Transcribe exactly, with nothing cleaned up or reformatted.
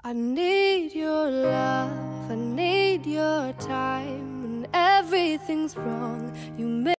I need your love, I need your time. When everything's wrong, you make